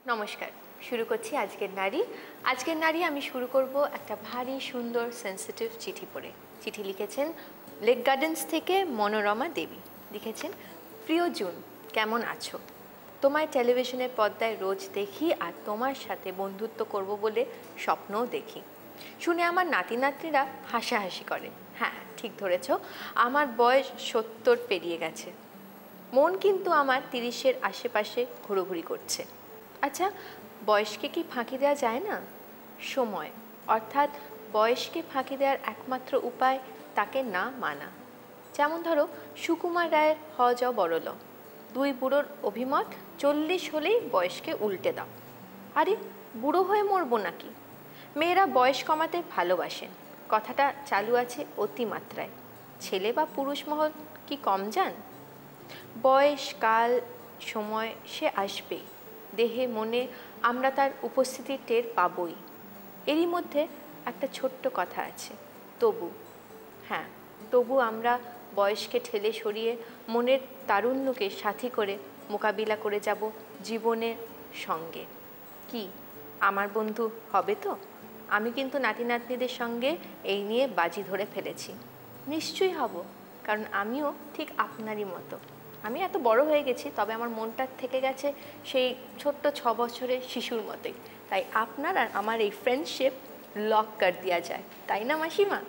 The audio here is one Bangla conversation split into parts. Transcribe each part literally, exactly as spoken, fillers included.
নমস্কার, শুরু করছি আজকের নারী। আজকের নারী আমি শুরু করব একটা ভারী সুন্দর সেন্সিটিভ চিঠি পড়ে। চিঠি লিখেছেন লেক গার্ডেন্স থেকে মনোরমা দেবী। লিখেছেন, প্রিয় জুন, কেমন আছো? তোমায় টেলিভিশনের পর্দায় রোজ দেখি আর তোমার সাথে বন্ধুত্ব করব বলে স্বপ্নও দেখি। শুনে আমার নাতি নাতনিরা হাসাহাসি করে। হ্যাঁ, ঠিক ধরেছ, আমার বয়স সত্তর পেরিয়ে গেছে। মন কিন্তু আমার তিরিশের আশেপাশে ঘোরাঘুরি করছে। আচ্ছা, বয়সকে কি ফাঁকি দেওয়া যায় না? সময় অর্থাৎ বয়সকে ফাঁকি দেওয়ার একমাত্র উপায় তাকে না মানা। যেমন ধরো সুকুমার রায়ের হ য বড়ল, দুই বুড়োর অভিমত, চল্লিশ হলেই বয়সকে উল্টে দাও। আরে বুড়ো হয়ে মরবো নাকি? মেয়েরা বয়স কমাতে ভালোবাসেন, কথাটা চালু আছে অতিমাত্রায়। ছেলে বা পুরুষ মহল কি কম যান? বয়স, কাল, সময় সে আসবেই। দেহে মনে আমরা তার উপস্থিতি টের পাবই। এরই মধ্যে একটা ছোট্ট কথা আছে, তবু। হ্যাঁ, তবু আমরা বয়সকে ঠেলে সরিয়ে মনের তারুণ্যকে সাথী করে মোকাবিলা করে যাব জীবনের সঙ্গে। কি আমার বন্ধু হবে তো? আমি কিন্তু নাতি নাতনিদের সঙ্গে এই নিয়ে বাজি ধরে ফেলেছি। নিশ্চয়ই হব, কারণ আমিও ঠিক আপনারই মতো। আমি এত বড় হয়ে গেছি, তবে আমার মনটা থেকে গেছে সেই ছোট্ট ছ বছরের শিশুর মতোই। তাই আপনার আর আমার এই ফ্রেন্ডশিপ লক কর দেওয়া যায়, তাই না মাসিমা?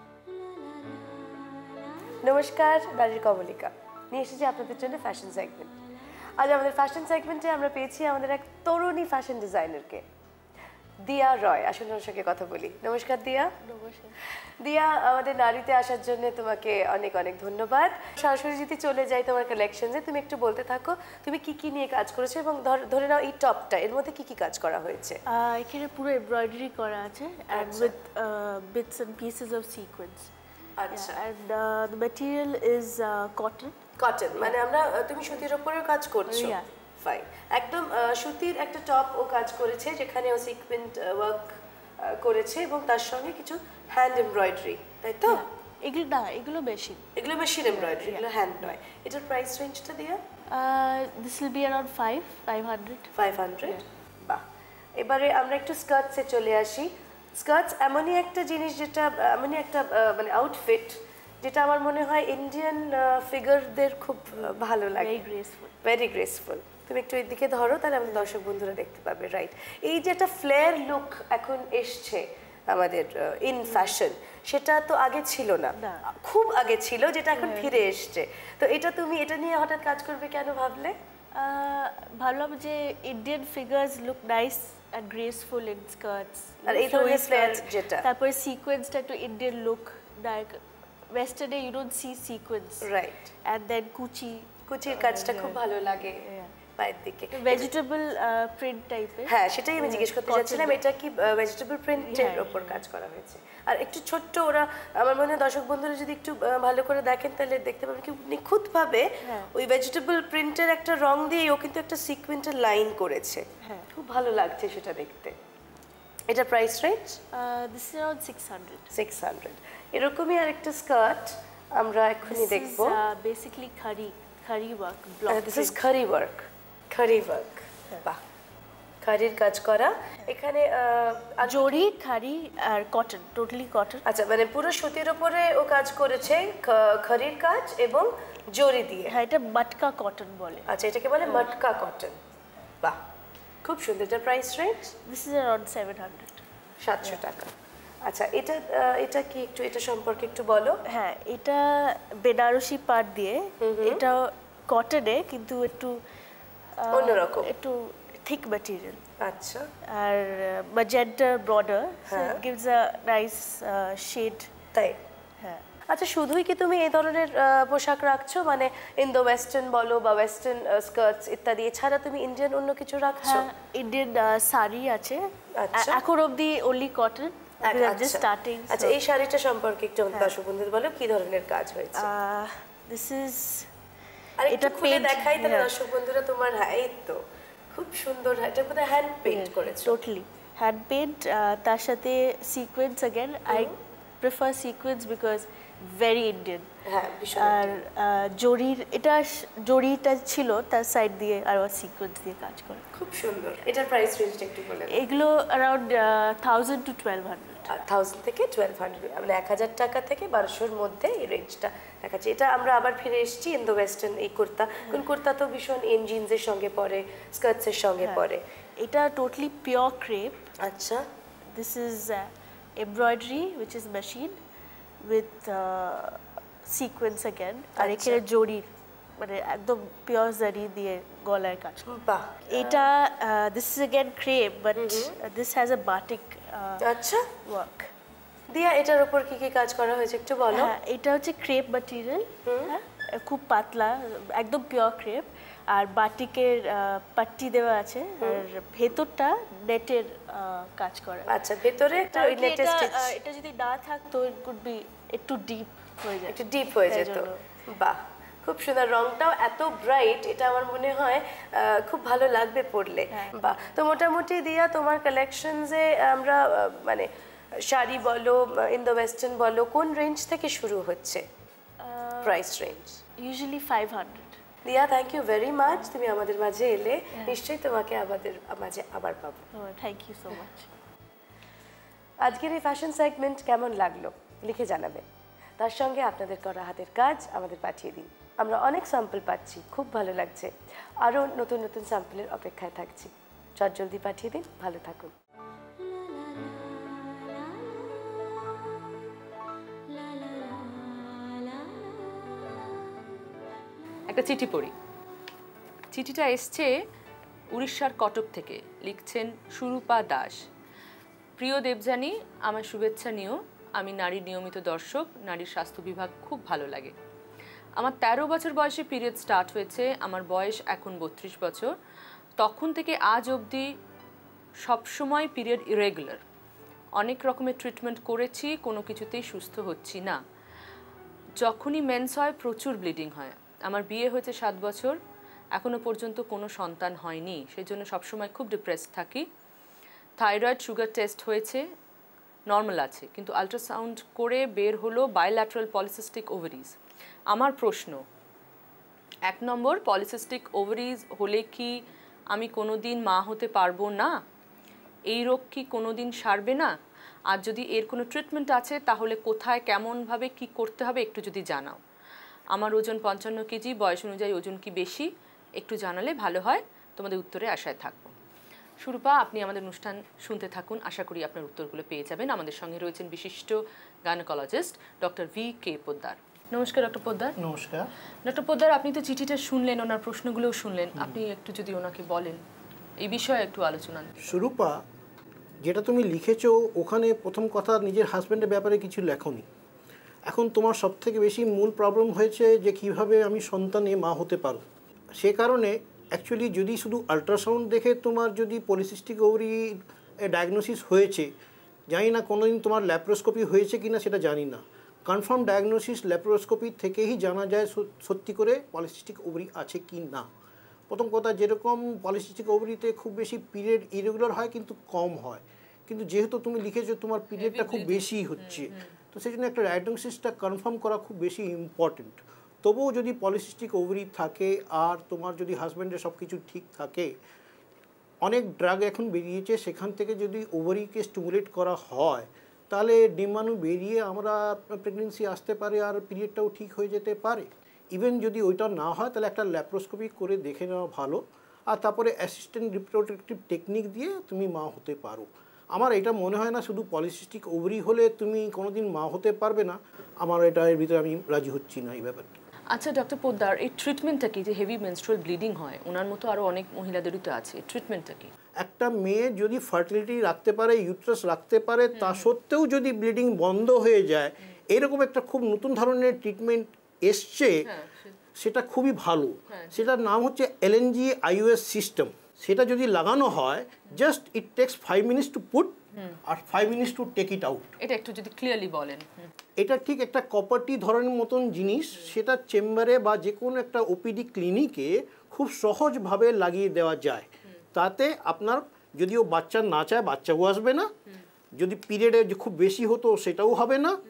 নমস্কার, নারীর কমলিকা নিয়ে এসেছি আপনাদের জন্য ফ্যাশন সেগমেন্ট। আজ আমাদের ফ্যাশন সেগমেন্টে আমরা পেয়েছি আমাদের এক তরুণী ফ্যাশন ডিজাইনারকে, দিয়া রয়। আসুন ওর সঙ্গে কথা বলি। নমস্কার দিয়া। নমস্কার দিয়া, আমাদের নারীতে আসার জন্য তোমাকে অনেক অনেক ধন্যবাদ। সরাসরি যদি চলে যাই তোমার কালেকশনে, তুমি একটু বলতে থাকো তুমি কি কি নিয়ে কাজ করেছো এবং ধরে নাও এই টপটা, এর মধ্যে কি কি কাজ করা হয়েছে? এখানে পুরো এমব্রয়ডারি করা আছে and with uh, bits and pieces of sequins. আচ্ছা, and uh, the material is uh, cotton. Cotton, মানে আমরা তুমি সুতির উপরেও কাজ করছো? ফাইন, একদম সুতির একটা টপ ও কাজ করেছে, যেখানে ও সিকোয়েন্ট ওয়ার্ক করেছে এবং তার সঙ্গে কিছু হ্যান্ড এমব্রয়ডারি, তাই তো? এগুলো না, এগুলো মেশিন। এগুলো মেশিন এমব্রয়ডারি, এগুলো হ্যান্ড নয়। এটার প্রাইস রেঞ্জটা দিয়া? This will be around five hundred. Five hundred, বাহ। এবারে আমরা একটু স্কার্টসে চলে আসি। স্কার্টস এমনই একটা জিনিস যেটা এমনই একটা মানে আউটফিট যেটা আমার মনে হয় ইন্ডিয়ান ফিগারদের খুব ভালো লাগে। Very graceful, very graceful. তুমি একটু এই দিকে ধরো, তাহলে আমাদের দর্শক বন্ধুরা দেখতে পাবে। রাইট, এই যে একটা ফ্লেয়ার লুক এখন এসছে আমাদের ইন ফ্যাশন, সেটা তো আগে ছিল না, খুব আগে ছিল, যেটা এখন ফিরে এসছে। তো এটা তুমি এটা নিয়ে হঠাৎ কাজ করবে কেন ভাবলে? ভাবলাম যে Indian figures look nice and graceful in skirts, আর এই ধরনের ফ্লেয়ার যেটা, তারপরে সিকোয়েন্সটা একটু ইন্ডিয়ান লুক দেয়। ওয়েস্টার্নে you don't see sequins, right. and then কুচি কুচির কাজটা খুব ভালো লাগে পায়ের দিকে, ভেজিটেবল প্রিন্ট টাইপের। হ্যাঁ, সেটাই আমি জিজ্ঞেস করতে যাচ্ছিলাম, এটা কি ভেজিটেবল প্রিন্টের উপর কাজ করা হয়েছে? আর একটু ছোট্ট, ওরা আমার মনে হয় দর্শক বন্ধুরা যদি একটু ভালো করে দেখেন তাহলে দেখতে পাবেন কি নিখুঁতভাবে ওই ভেজিটেবল প্রিন্টের একটা রং দিয়ে ও কিন্তু একটা সিকোয়েন্টের লাইন করেছে। হ্যাঁ, খুব ভালো লাগছে সেটা দেখতে। এটা price range? This is around six hundred. Six hundred. এরকমই আরেকটা স্কার্ট আমরা এখনই দেখব। বেসিক্যালি খারি খারি ওয়ার্ক, ব্লক। দিস ইজ খারি ওয়ার্ক, খারি ওয়ার্ক, বাহ। খারির কাজ করা, এখানে জরি, খারি আর কটন, টোটালি কটন। আচ্ছা, মানে পুরো সুতির উপরে ও কাজ করেছে, খারির কাজ এবং জরি দিয়ে। হ্যাঁ, এটা মটকা কটন বলে। আচ্ছা, এটাকে বলে মটকা কটন, বাহ, খুব সুন্দর। এটা price range? This is around seven hundred, সাতশো টাকা। আচ্ছা, এটা এটা কি একটু এটা সম্পর্কে একটু বলো। হ্যাঁ, এটা বেনারসি পাট দিয়ে, এটা কটনে কিন্তু একটু অন্যরকম, একটু থিক ম্যাটেরিয়াল। আচ্ছা, আর magenta border, so it gives a nice shade. তাই? হ্যাঁ। আচ্ছা, শুধুই কি তুমি এই ধরনের পোশাক রাখছো, মানে ইন্দো ওয়েস্টার্ন বলো বা ওয়েস্টার্ন স্কার্টস ইত্যাদি, এছাড়া তুমি ইন্ডিয়ান অন্য কিছু রাখছো? হ্যাঁ, ইন্ডিয়ান শাড়ি আছে, এখন অবধি ওনলি কটন, জাস্ট স্টার্টিং। আচ্ছা, এই শাড়িটা সম্পর্কে একটু দর্শক বন্ধুদের বলো কি ধরনের কাজ হয়েছে। দিস ইজ, আর এটা খুলে দেখাই তাহলে দর্শক বন্ধুরা তোমার। হ্যাঁ, এই তো খুব সুন্দর। এটা বোধহয় হ্যান্ড পেইন্ট করেছো? টোটালি হ্যান্ড পেইন্ট, তার সাথে sequins. Again I prefer sequins because very Indian. হ্যাঁ ভীষণ। আর আহ, জরির এটা স- জরিটা ছিল তার সাইড দিয়ে আর সিকোয়েন্স দিয়ে কাজ করে। খুব সুন্দর। এটার প্রাইস রেঞ্জটা একটু বলে দিন। এগুলো around thousand to twelve hundred. Thousand থেকে টুয়েলভ হান্ড্রেড, মানে এক হাজার টাকা থেকে বারোশোর মধ্যে এই রেঞ্জটা দেখাচ্ছে। এটা আমরা আবার ফিরে এসেছি ইন্দো ওয়েস্টার্ন এই কুর্তা। কোন কুর্তা তো ভীষণ ইন জিন্সের সঙ্গে পরে, স্কার্টসের সঙ্গে পরে। এটা টোটালি পিওর ক্রেপ। আচ্ছা, this is embroidery which is machine with sequins again. আর এখানে জরির মানে একদম পিওর জারি দিয়ে গলায় কাজ করে। বাহ। এটা this is again crepe but this has a batik আচ্ছা ওয়ার্ক। দিয়া এটার উপর কি কি কাজ করা হয়েছে একটু বলো। হ্যাঁ, এটা হচ্ছে ক্রেপ ম্যাটেরিয়াল, হ্যাঁ খুব পাতলা, একদম পিওর ক্রেপ। আর বাটিকের আহ, পাট্টি দেওয়া আছে আর ভেতরটা নেটের কাজ করা। আচ্ছা, ভেতরে একটা কারণ ওই কি নেটের এটা, স্টিচ আহ, এটা যদি না থাকতো ইট কুড বি একটু ডিপ হয়ে যায়, একটু ডিপ হয়ে তাই যেত। জন্য। বাহ, খুব সুন্দর। রংটাও এত ব্রাইট, এটা আমার মনে হয় আহ, খুব ভালো লাগবে পরলে। বাহ। তো মোটামুটি দিয়া তোমার কালেকশনসে আমরা আহ, মানে শাড়ি বলো, ইন্দো ওয়েস্টার্ন বলো, কোন রেঞ্জ থেকে শুরু হচ্ছে price range? Usually five hundred. দিয়া, থ্যাংক ইউ ভেরি মাচ, তুমি আমাদের মাঝে এলে। নিশ্চয়ই তোমাকে আমাদের মাঝে আবার পাবো। Thank you so much. আজকের এই ফ্যাশন সেগমেন্ট কেমন লাগলো লিখে জানাবেন। তার সঙ্গে আপনাদের করা হাতের কাজ আমাদের পাঠিয়ে দিন। আমরা অনেক স্যাম্পল পাচ্ছি, খুব ভালো লাগছে। আরও নতুন নতুন স্যাম্পলের অপেক্ষায় থাকছি। চট জলদি পাঠিয়ে দিন। ভালো থাকুন। একটা চিঠি পড়ি। চিঠিটা এসছে উড়িষ্যার কটক থেকে, লিখছেন সুরূপা দাস। প্রিয় দেবযানী, আমার শুভেচ্ছা নিও। আমি নারীর নিয়মিত দর্শক, নারীর স্বাস্থ্য বিভাগ খুব ভালো লাগে। আমার তেরো বছর বয়সে পিরিয়ড স্টার্ট হয়েছে। আমার বয়স এখন বত্রিশ বছর। তখন থেকে আজ অবধি সবসময় পিরিয়ড ইরেগুলার। অনেক রকমের ট্রিটমেন্ট করেছি, কোনো কিছুতেই সুস্থ হচ্ছি না। যখনই মেন্স হয় প্রচুর ব্লিডিং হয়। আমার বিয়ে হয়েছে সাত বছর, এখনও পর্যন্ত কোনো সন্তান হয়নি। সেই জন্য সবসময় খুব ডিপ্রেসড থাকি। থাইরয়েড সুগার টেস্ট হয়েছে, নর্মাল আছে, কিন্তু আল্ট্রাসাউন্ড করে বের হলো বাইল্যাটারাল পলিসিস্টিক ওভারিজ। আমার প্রশ্ন, এক নম্বর, পলিসিস্টিক ওভারিজ হলে কি আমি কোনো দিন মা হতে পারবো না? এই রোগ কি কোনো দিন সারবে না? আর যদি এর কোনো ট্রিটমেন্ট আছে তাহলে কোথায়, কেমনভাবে কি করতে হবে একটু যদি জানাও। আমার ওজন পঞ্চান্ন কেজি, বয়স অনুযায়ী ওজন কি বেশি? একটু জানালে ভালো হয়। তোমাদের উত্তরে আশায় থাকবো। সুরূপা, আপনি আমাদের অনুষ্ঠান শুনতে থাকুন, আশা করি আপনার উত্তরগুলো পেয়ে যাবেন। আমাদের সঙ্গে রয়েছেন বিশিষ্ট gynaecologist doctor V K Poddar. নমস্কার ডক্টর পোদ্দার। নমস্কার ডক্টর পোদ্দার, আপনি তো চিঠিটা শুনলেন, ওনার প্রশ্নগুলোও শুনলেন, আপনি একটু যদি ওনাকে বলেন এই বিষয়ে একটু আলোচনা। সুরূপা, যেটা তুমি লিখেছো ওখানে প্রথম কথা নিজের হাজব্যান্ডের ব্যাপারে কিছু লেখনি। এখন তোমার সবথেকে বেশি মূল প্রবলেম হয়েছে যে কিভাবে আমি সন্তানে মা হতে পারো। সে কারণে অ্যাকচুয়ালি যদি শুধু আল্ট্রাসাউন্ড দেখে তোমার যদি পলিসিস্টিক ওভারি ডায়াগনোসিস হয়েছে, জানি না কোনোদিন তোমার ল্যাপ্রোস্কোপি হয়েছে কি না সেটা জানি না। কনফার্ম ডায়াগনোসিস ল্যাপ্রোস্কোপি থেকেই জানা যায় সত্যি করে পলিসিস্টিক ওভারি আছে কি না। প্রথম কথা, যেরকম পলিসিস্টিক ওভারিতে খুব বেশি পিরিয়ড ইরেগুলার হয় কিন্তু কম হয়, কিন্তু যেহেতু তুমি লিখেছো তোমার পিরিয়ডটা খুব বেশি হচ্ছে, তো সেই জন্য একটা ডায়াগনোসিসটা কনফার্ম করা খুব বেশি ইম্পর্টেন্ট। তবুও যদি পলিসিস্টিক ওভারি থাকে আর তোমার যদি হাজব্যান্ডের সব কিছু ঠিক থাকে, অনেক ড্রাগ এখন বেরিয়েছে, সেখান থেকে যদি ওভারিকে স্টিমুলেট করা হয় তাহলে ডিম্বাণু বেরিয়ে আমরা প্রেগনেন্সি আসতে পারে আর পিরিয়ডটাও ঠিক হয়ে যেতে পারে। ইভেন যদি ওইটা না হয় তাহলে একটা ল্যাপ্রোস্কোপি করে দেখে নেওয়া ভালো, আর তারপরে অ্যাসিস্ট্যান্ট রিপ্রোডাক্টিভ টেকনিক দিয়ে তুমি মা হতে পারো। আমার এটা মনে হয় না শুধু পলিসিস্টিক ওভারি হলে তুমি কোনোদিন মা হতে পারবে না। আমার এটা এর ভিতরে আমি রাজি হচ্ছি না এই ব্যাপারটা। আচ্ছা ডক্টর পোদ্দার, এই ট্রিটমেন্টটা কি? যে হেভি মেনস্ট্রুয়াল ব্লিডিং হয়, ওনার মতো আরও অনেক মহিলাদেরই তো আছে, ট্রিটমেন্টটা কি? একটা মেয়ে যদি ফার্টিলিটি রাখতে পারে, ইউট্রাস রাখতে পারে, তা সত্ত্বেও যদি ব্লিডিং বন্ধ হয়ে যায়, এরকম একটা খুব নতুন ধরনের ট্রিটমেন্ট এসছে, সেটা খুবই ভালো। সেটার নাম হচ্ছে এলএনজি আইইউএস সিস্টেম। সেটা যদি লাগানো হয়, just it takes five minutes to put আর five minutes to take it out. এটা একটু যদি ক্লিয়ারলি বলেন। এটা ঠিক একটা কপারটি ধরনের মতন জিনিস, সেটা চেম্বারে বা যে কোনো একটা ওপিডি ক্লিনিকে খুব সহজভাবে লাগিয়ে দেওয়া যায়। তাতে আপনার যদিও বাচ্চা না চায়, বাচ্চাও আসবে না, যদি পিরিয়ডে খুব বেশি হতো সেটাও হবে না,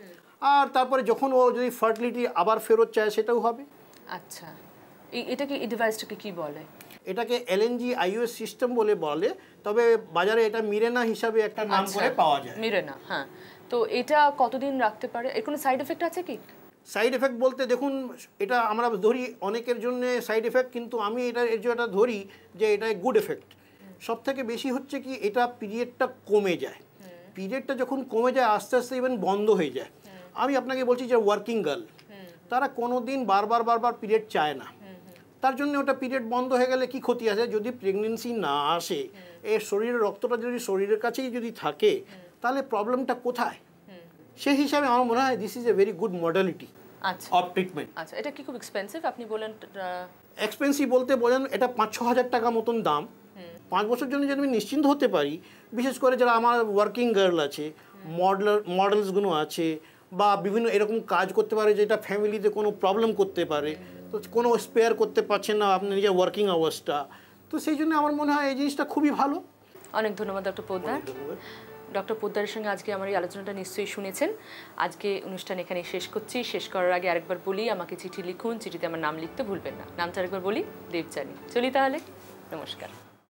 আর তারপরে যখন ও যদি ফার্টিলিটি আবার ফেরত চায় সেটাও হবে। আচ্ছা, এই এটা কি এই ডিভাইসটাকে কি বলে? এটাকে এলএনজি আইওএস সিস্টেম বলে বলে, তবে বাজারে এটা মিরেনা হিসাবে একটা নাম করে পাওয়া যায়। মিরেনা, হ্যাঁ। তো এটা কতদিন রাখতে পারে? এর কোনো সাইড এফেক্ট আছে কি? সাইড এফেক্ট বলতে দেখুন, এটা আমরা ধরি অনেকের জন্য সাইড এফেক্ট, কিন্তু আমি এটা এর জন্য ধরি যে এটা গুড এফেক্ট। সব থেকে বেশি হচ্ছে কি এটা পিরিয়ডটা কমে যায়, পিরিয়ডটা যখন কমে যায় আস্তে আস্তে ইভেন বন্ধ হয়ে যায়। আমি আপনাকে বলছি যে ওয়ার্কিং গার্ল তারা কোনো দিন বারবার বারবার পিরিয়ড চায় না, তার জন্য ওটা পিরিয়ড বন্ধ হয়ে গেলে কি ক্ষতি আছে? যদি প্রেগনেন্সি না আসে, এর শরীরের রক্তটা যদি শরীরের কাছেই যদি থাকে, তাহলে প্রবলেমটা কোথায়? সেই হিসাবে আমার মনে হয় this is a very good modality আচ্ছা অফ ট্রিটমেন্ট। আচ্ছা, এটা কি খুব এক্সপেন্সিভ? আপনি বলেন এক্সপেন্সিভ বলতে বলেন এটা পাঁচ ছ হাজার টাকা মতন দাম। পাঁচ বছর জন্য যদি আমি নিশ্চিন্ত হতে পারি, বিশেষ করে যারা আমার ওয়ার্কিং গার্ল আছে, মডেলার মডেলসগুলো আছে, বা বিভিন্ন এরকম কাজ করতে পারে যেটা ফ্যামিলিতে কোনো প্রবলেম করতে পারে, তো কোনো স্পেয়ার করতে পারছেন না আপনি নিজের ওয়ার্কিং আওয়ার্সটা, তো সেই জন্য আমার মনে হয় এই জিনিসটা খুবই ভালো। অনেক ধন্যবাদ ডক্টর পোদ্দার। ডক্টর পোদ্দারের সঙ্গে আজকে আমার এই আলোচনাটা নিশ্চয়ই শুনেছেন। আজকে অনুষ্ঠান এখানে শেষ করছি। শেষ করার আগে আরেকবার বলি, আমাকে চিঠি লিখুন, চিঠিতে আমার নাম লিখতে ভুলবেন না। নামটা আরেকবার বলি, দেবযানী। চলি তাহলে, নমস্কার।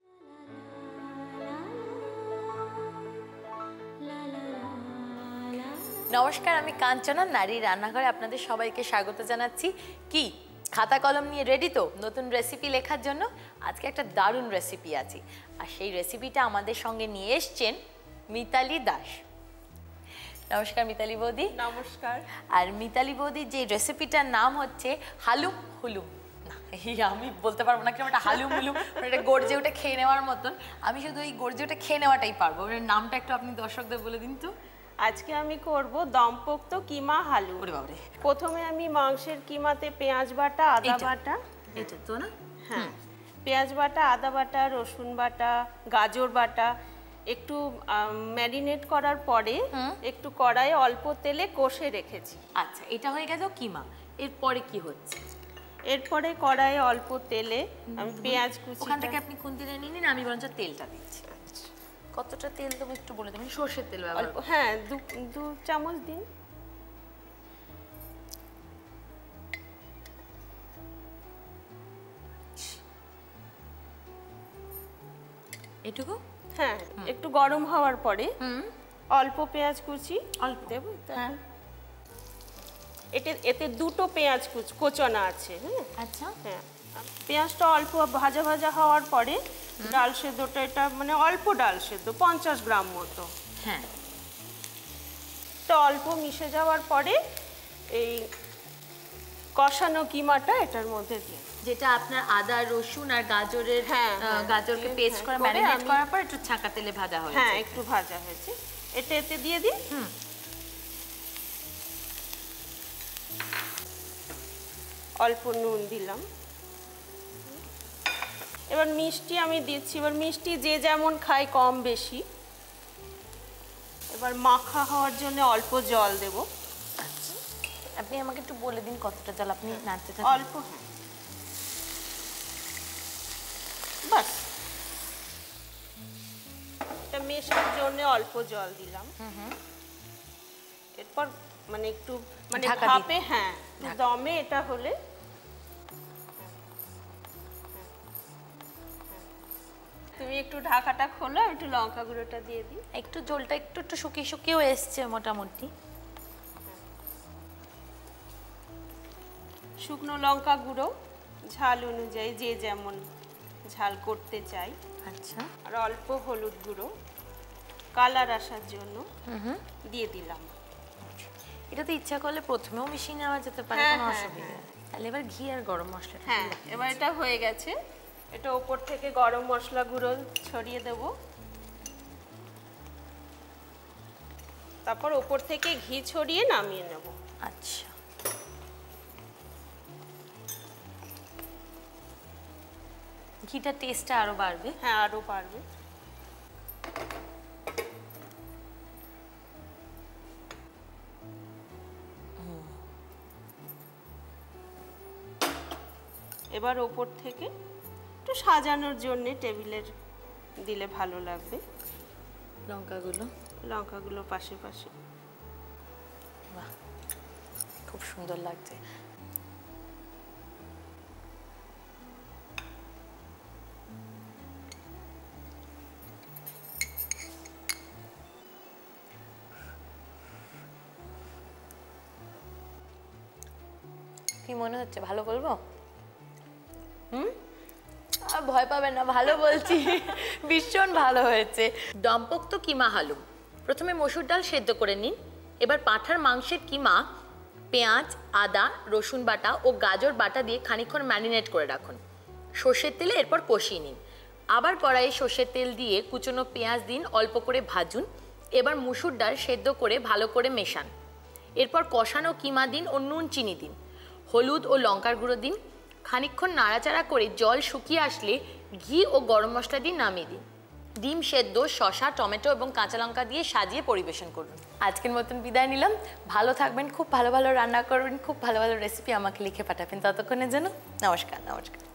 নমস্কার, আমি কাঞ্চনা, নারী রান্নাঘরে আপনাদের সবাইকে স্বাগত জানাচ্ছি। কি খাতা কলম নিয়ে রেডি তো নতুন রেসিপি লেখার জন্য? আজকে একটা দারুণ রেসিপি আছে, আর সেই রেসিপিটা আমাদের সঙ্গে নিয়ে এসছেন মিতালি দাস। নমস্কার মিতালি বৌদি। নমস্কার। আর মিতালি বৌদির যে রেসিপিটার নাম হচ্ছে হালুম হুলুম। না, এই আমি বলতে পারবো না, কিরকম একটা হালুম হুলুম, এটা গর্জে ওটা খেয়ে নেওয়ার মতন। আমি শুধু এই গর্জে ওটা খেয়ে নেওয়াটাই পারবো। ওর নামটা একটু আপনি দর্শকদের বলে দিন তো। আজকে আমি করব দমপোক্ত কিমা হালুম। ওরে বাবারে। প্রথমে আমি মাংসের কিমাতে পেঁয়াজ বাটা, আদা এইটা? বাটা, এটা তো না? হ্যাঁ, পেঁয়াজ বাটা, আদা বাটা, রসুন বাটা, গাজর বাটা একটু ম্যারিনেট করার পরে একটু কড়াইয়ে অল্প তেলে কষে রেখেছি। আচ্ছা, এটা হয়ে গেল কিমা। এরপরে কি হচ্ছে? এরপরে কড়াইয়ে অল্প তেলে আমি পেঁয়াজ কুচি, ওখান থেকে আপনি কোন তেলে নিয়ে নিন, আমি বরঞ্চ তেলটা দিচ্ছি। কতটা তেল দেবো একটু বলে দেবেন? সর্ষের তেল ব্যবহার অল্প, হ্যাঁ, দু দু চামচ দিন। এটুকু? হ্যাঁ, একটু গরম হওয়ার পরে অল্প পেঁয়াজ কুচি অল্প দেবো। হ্যাঁ, এতে এতে দুটো পেঁয়াজ কুচ কোচানো আছে। হ্যাঁ আচ্ছা, হ্যাঁ, পেঁয়াজটা অল্প ভাজা ভাজা হওয়ার পরে ডাল সেদ্ধটা, এটা মানে অল্প ডাল সেদ্ধ পঞ্চাশ গ্রাম মতো, হ্যাঁ, তো অল্প মিশে যাওয়ার পরে এই কষানো কিমাটা এটার মধ্যে দিয়ে, যেটা আপনার আদা রসুন আর গাজরের, হ্যাঁ, আহ, হ্যাঁ, গাজরকে হ্যাঁ, পেস্ট হ্যাঁ, করে করে ম্যারিনেট আমি- করার পর একটু ছাঁকা তেলে ভাজা হয়েছে। হ্যাঁ, একটু ভাজা হয়েছে, এটা এতে দিয়ে দিই। হুম। অল্প নুন দিলাম। এবার মিষ্টি আমি দিচ্ছি। এবার মিষ্টি যে যেমন খায়, কম বেশি। এবার মাখা হওয়ার জন্য অল্প জল দেব। আচ্ছা, আপনি আমাকে একটু বলে দিন কতটা জল আপনি নাড়তে চান? অল্প, হ্যাঁ, বাস। এটা মেশার জন্য অল্প জল দিলাম। এরপর মানে একটু মানে ঢাকা ভাপে, দিয়ে- হ্যাঁ, একটু দমে এটা হলে, তুমি একটু ঢাকাটা খোলো, একটু লঙ্কা গুঁড়োটা দিয়ে দিই। একটু জলটা একটু একটু শুকিয়ে শুকিয়েও এসছে মোটামুটি। শুকনো লঙ্কা গুঁড়ো ঝাল অনুযায়ী যে যেমন ঝাল করতে চাই। আচ্ছা, আর অল্প হলুদ গুঁড়ো কালার আসার জন্য দিয়ে দিলাম। এটা তো ইচ্ছা করলে প্রথমেও মিশিয়ে নেওয়া যেতে পারে, হ্যাঁ, কোনো হ্যাঁ, অসুবিধা নেই। তাহলে এবার ঘি আর গরম মশলা। হ্যাঁ, এবার এটা হয়ে গেছে। এটা ওপর থেকে গরম মশলা গুঁড়ো ছড়িয়ে দেব, তারপর ওপর থেকে ঘি ছড়িয়ে নামিয়ে নেব। আচ্ছা, ঘিটা টেস্টটা আরো বাড়বে। হ্যাঁ, আরও পারবে। এবার ওপর থেকে একটু সাজানোর জন্য টেবিলের দিলে ভালো লাগবে। লঙ্কাগুলো, লঙ্কাগুলো পাশে পাশে। বাহ, খুব সুন্দর লাগছে। কি মনে হচ্ছে, ভালো বলবো? হুম, আর ভয় পাবেন না, ভালো বলছি। ভীষণ ভালো হয়েছে। দমপোক্ত কিমা হালুম। প্রথমে মসুর ডাল সেদ্ধ করে নিন। এবার পাঁঠার মাংসের কিমা পেঁয়াজ, আদা, রসুন বাটা ও গাজর বাটা দিয়ে খানিকক্ষণ ম্যারিনেট করে রাখুন। সর্ষের তেলে এরপর কষিয়ে নিন। আবার কড়াইয়ে সর্ষের তেল দিয়ে কুচনো পেঁয়াজ দিন, অল্প করে ভাজুন। এবার মসুর ডাল সেদ্ধ করে ভালো করে মেশান। এরপর কষানো কিমা দিন ও নুন চিনি দিন। হলুদ ও লঙ্কার গুঁড়ো দিন। খানিকক্ষণ নাড়াচাড়া করে জল শুকিয়ে আসলে ঘি ও গরম মশলা দিয়ে নামিয়ে দিন। ডিম সেদ্ধ, শসা, টমেটো এবং কাঁচা লঙ্কা দিয়ে সাজিয়ে পরিবেশন করুন। আজকের মতন বিদায় নিলাম। ভালো থাকবেন, খুব ভালো ভালো রান্না করবেন, খুব ভালো ভালো রেসিপি আমাকে লিখে পাঠাবেন। ততক্ষণের জন্য নমস্কার নমস্কার।